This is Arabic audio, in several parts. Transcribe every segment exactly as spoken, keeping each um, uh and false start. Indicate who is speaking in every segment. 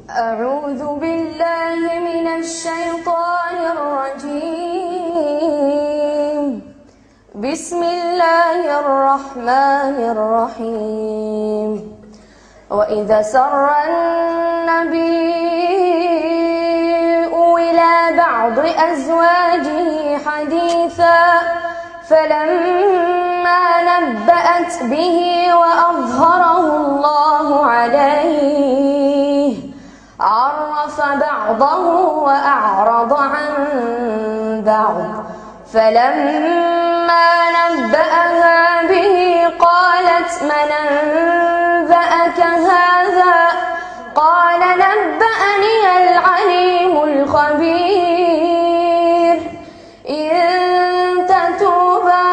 Speaker 1: أعوذ بالله من الشيطان الرجيم. بسم الله الرحمن الرحيم. وإذا سر النبي إلى بعض أزواجه حديثا فلما نبأت به وأظهره الله عليه عرف بعضه وأعرض عن بعض، فلما نبأها به قالت من أنبأك هذا؟ قال نبأني العليم الخبير. إن تتوبا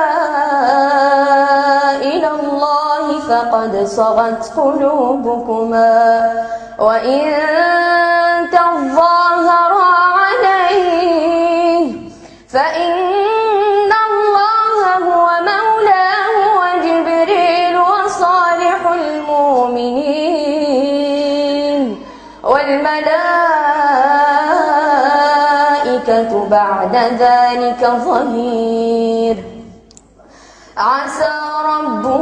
Speaker 1: إلى الله فقد صغت قلوبكما، وإن تظاهرا عليه فإن الله هو مولاه وجبريل وصالح المؤمنين والملائكة بعد ذلك ظهير. عسى ربه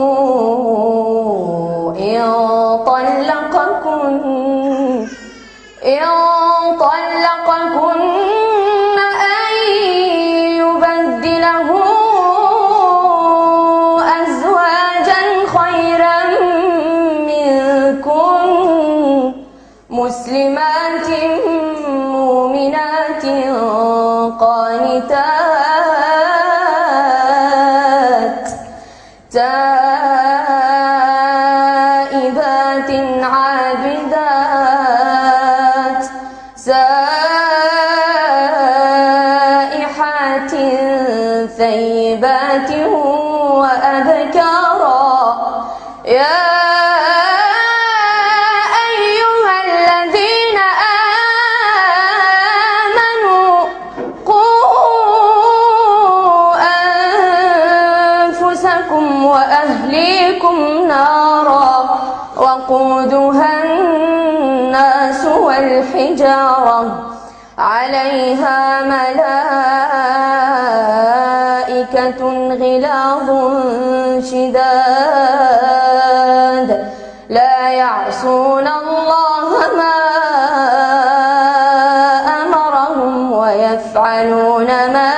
Speaker 1: إن طلقكن إن طلقكن أن يبدله أزواجا خيرا منكن مسلمات مؤمنات قانتات تائبات عابدات سائحات ثيبات وأبكارا. يا أيها الذين آمنوا قوا أنفسكم وأهليكم نارا وقودها الناس والحجارة عليها ملائكة غلاظ شداد لا يعصون الله ما أمرهم ويفعلون ما